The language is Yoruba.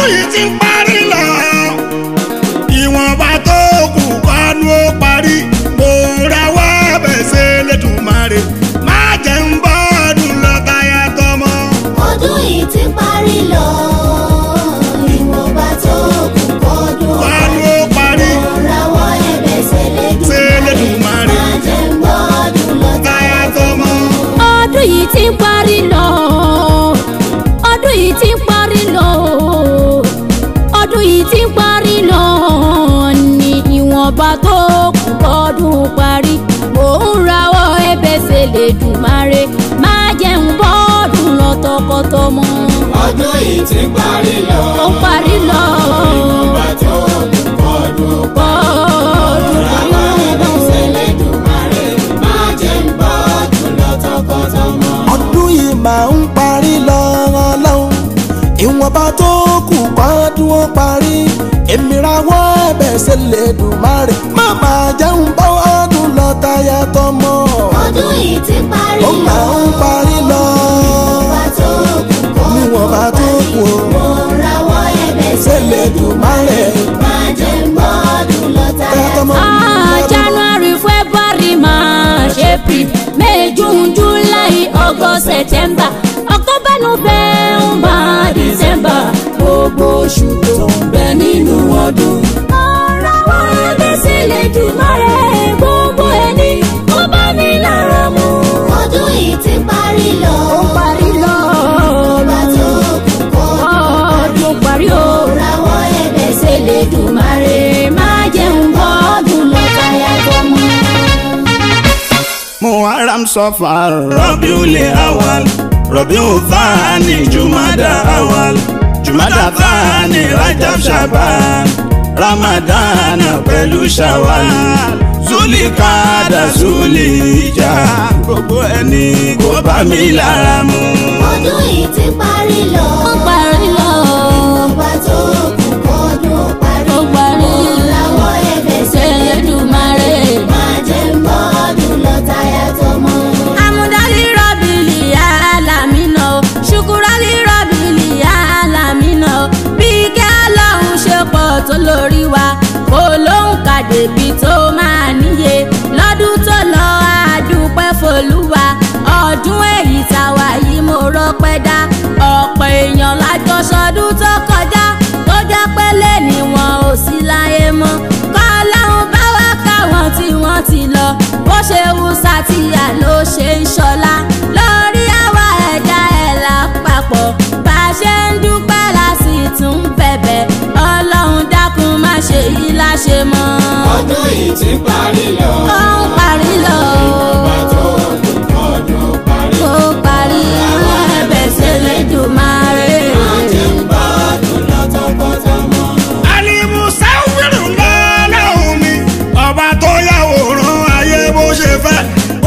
ọdún yìí ti ń parí lọ. Ìwọ̀nba tó kù kọ́nu ó parí. Mo rawọ́ ẹ̀bẹ̀ sí Elédùmarè. Má jẹ́ ń bọ́ ọdún lọ táyà tọmọ. Ọdún yìí ti ń parí lọ. Ìwọ̀nba tó kù kọ́nu ó parí. Mo rawọ́ ẹ̀bẹ̀ sí Elédùmarè. Má jẹ́ ń bọ́ ọdún lọ táyà tọmọ. Ọdún yìí ti ń parí lọ. Ọdún yìí ti ń parí lọ. Ọdún yìí ti ń parí lọ. Ní ìwọ̀nba tó kù kọ́dún parí. Mò ń rawọ́ ẹ̀bẹ̀ sí Elédùmarè. Má jẹ́ ń bọ́ ọdún lọ tọkọtọmọ. Ọdún yìí ti ń parí lọ. Ó parí lọ. Ìwọ̀nba tó kù kọ́dún parí. Mo rawọ́ ẹ̀bẹ̀ sí Elédùmarè. Má jẹ́ ń bọ́ ọdún lọ tọkọtọmọ. Ọdún yìí máa ń parí lọ Ọlọ́run. Ìwọ̀nba tó kù kọ́dún ó parí. Èmi rawọ́ ẹ̀bẹ̀ sí Elédùmarè. Má máa jẹun bá ọdún lọ táyà tọmọ. Ọdún yìí ti ń parí lọ. Ó máa ń parí lọ. Ìwọ̀nba tó kù Níwọ̀nba tó kù ó. mo rawọ́ ẹ̀bẹ̀ sí Elédùmarè. má jẹ́ ń bọ́ ọdún lọ táyà tọmọ. January, February, March, April, May, June, July, August, September, October, November, December. Gbogbo oṣù tó ń bẹ nínú ọdún. Ọ̀rọ̀ wa ẹ̀bẹ̀ sí Elédùmarè. Gbogbo ẹni ó bá mi lára mu. Ọdún yìí ti ń parí lọ. Ó parí lọ. Ìwọ̀nba tó kù Ọdún parí o. mo rawọ́ ẹ̀bẹ̀ sí Elédùmarè. Má jẹun bọ́ ọdún lọ táyà tọmọ. Muharram Safar Rabiul Awwal Rabiul Thani Jumada Awwal Jumada Thani Rajab Shaban Ramadan pẹ̀lú Shawwal Zulikada Zulija gbogbo ẹni kó bá mi lára mu. Ọdún yìí ti ń parí lọ. Ó parí lọ. Ìwọ̀nba tó kù kọ́dún parí. Ó parí. Mo rawọ́ ẹ̀bẹ̀ sí Elédùmarè. má jẹ́ ń bọ́ ọdún lọ táyà tọmọ. Amúdálí rọ́bìlì alámínà o, ṣùkúrálí rọ́bìlì alámínà o. Bí kí Ọlọ́run ṣe pọ̀ tó lórí wa, kò lóhùn ká débi tó máa níye. Lọ́dún tó lọ àdúpẹ́ f'Olúwa, ọdún èyí táwa yìí mo rọ́pẹ́ dá. Ọ̀pọ̀ èèyàn lájọ sọdún tó kọjá, tó jẹ́ pé lẹ́ni wọn ò sí láyé mọ́. K'Ọlọ́run bá wá káwọn tí wọ́n ti lọ, bó ṣe wù sátìyà ló ṣe ń ṣọlá. Lórí àwa ẹ̀dá ẹ̀ lápapọ̀, bá a ṣe ń dúpẹ́ la sì tún bẹ̀bẹ̀. Ọlọ́run dákun má ṣe yí láṣẹ mọ́. Ọdún yìí ti ń parí lọ. Ó ń parí lọ. Ìwọ̀nba tó kù kọ́dún parí. Ó parí ẹ̀bẹ̀ sí Elédùmarè. Má jẹ́ ń bọ́ ọdún lọ tọkọtọmọ. Alimusawiru lọ́lọ́hun mi, ọba tó yàwòrán ayé bó ṣe fẹ́.